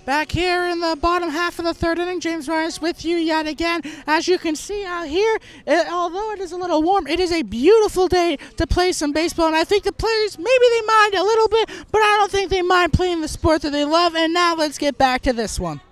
Back here in the bottom half of the third inning, James Myers with you yet again. As you can see out here, although it is a little warm, it is a beautiful day to play some baseball. And I think the players, maybe they mind a little bit, but I don't think they mind playing the sport that they love. And now let's get back to this one.